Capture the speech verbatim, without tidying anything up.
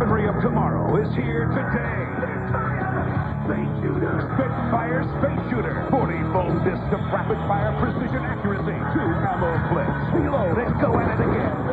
memory of tomorrow is here today. Space shooter. Spitfire Space Shooter. forty fold disc of rapid-fire precision accuracy. Two ammo clips. Reload and go at it again.